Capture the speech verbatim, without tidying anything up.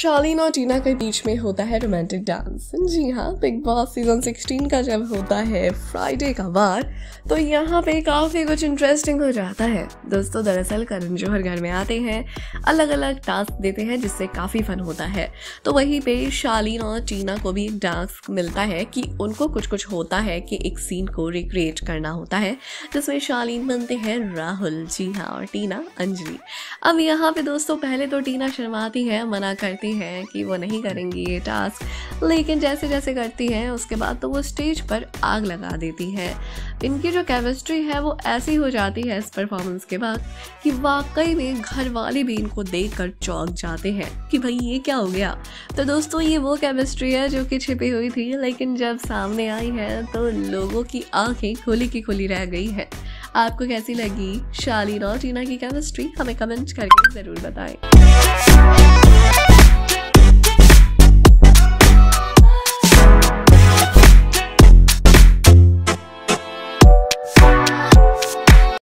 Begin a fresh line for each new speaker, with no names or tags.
शालीन और टीना के बीच में होता है रोमांटिक डांस। जी हाँ, बिग बॉस सीजन सोलह का जब होता है फ्राइडे का वार, तो यहाँ पे काफ़ी कुछ इंटरेस्टिंग हो जाता है। दोस्तों, दरअसल करण जौहर घर में आते हैं, अलग अलग टास्क देते हैं जिससे काफ़ी फन होता है। तो वहीं पे शालीन और टीना को भी एक टास्क मिलता है कि उनको कुछ कुछ होता है कि एक सीन को रिक्रिएट करना होता है, जिसमें शालीन बनते हैं राहुल, जी हाँ, और टीना अंजलि। अब यहाँ पे दोस्तों पहले तो टीना शर्माती है, मना करती है कि वो नहीं करेंगी ये टास्क, लेकिन जैसे जैसे करती है उसके बाद तो वो स्टेज पर आग लगा देती है। इनकी जो केमिस्ट्री है वो ऐसी हो जाती है इस परफॉर्मेंस के बाद कि वाकई में घर वाले भी इनको देखकर चौंक जाते हैं कि भाई ये क्या हो गया। तो दोस्तों, ये वो केमिस्ट्री है जो कि छिपी हुई थी, लेकिन जब सामने आई है तो लोगों की आंखें खुली की खुली रह गई है। आपको कैसी लगी शालीन और टीना की केमिस्ट्री? हमें कमेंट करके ज़रूर बताएं।